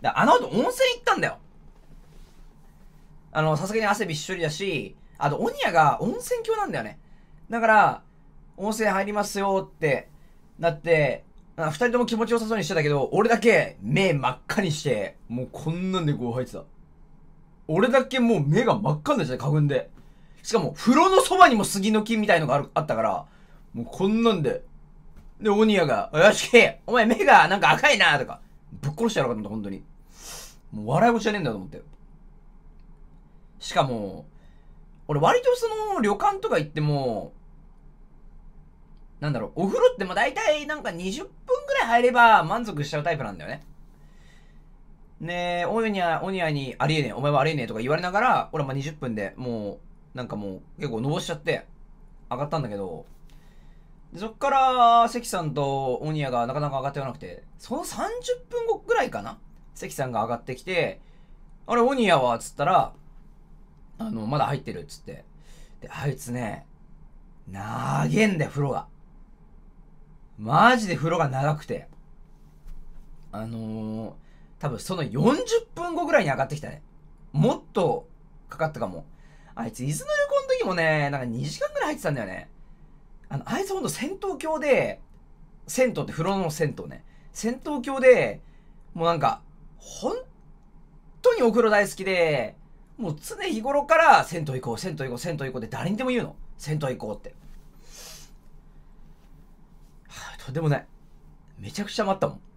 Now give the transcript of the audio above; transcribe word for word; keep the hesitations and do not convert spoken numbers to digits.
で、あの後温泉行ったんだよ。あの、さすがに汗びっしょりだし、あと、鬼谷が温泉郷なんだよね。だから、温泉入りますよってなって、二人とも気持ちよさそうにしてたけど、俺だけ目真っ赤にして、もうこんなんでこう入ってた。俺だけもう目が真っ赤になっちゃって、花粉で。しかも、風呂のそばにも杉の木みたいのがあるあったから、もうこんなんで。で、鬼谷が、よしけ、お前目がなんか赤いなとか、ぶっ殺してやろうかと思った、本当に。もう笑い事じゃねえんだと思って。しかも、俺割とその旅館とか行っても、なんだろう、お風呂ってまあ大体なんかにじゅっぷんぐらい入れば満足しちゃうタイプなんだよね。ねえ、オニャ、オニャにありえねえ、お前はありえねえとか言われながら、俺はまあにじゅっぷんでもう、なんかもう結構のぼしちゃって上がったんだけど、でそっから関さんとオニャがなかなか上がってこなくて、そのさんじゅっぷんごぐらいかな、関さんが上がってきて、あれオニャはっつったら、あの、まだ入ってるっつって。で、あいつね、長えんだよ、風呂が。マジで風呂が長くて。あのー、多分そのよんじゅっぷんごぐらいに上がってきたね。もっとかかったかも。あいつ、伊豆の旅行の時もね、なんかにじかんぐらい入ってたんだよね。あの、あいつほんと銭湯郷で、銭湯って風呂の銭湯ね。銭湯郷で、もうなんか、本当にお風呂大好きで、もう常日頃から銭湯行こう、銭湯行こう、銭湯行こうって誰にでも言うの。銭湯行こうって。はぁ、とんでもない。めちゃくちゃ待ったもん。